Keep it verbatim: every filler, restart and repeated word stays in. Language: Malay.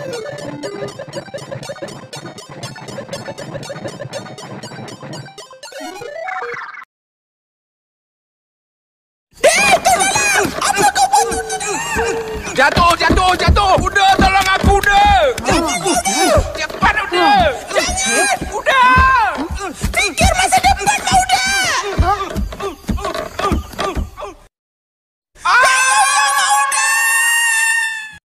Jatuh, jatuh, jatuh. Udah, tolong aku, udah. Cepat, udah. Udah.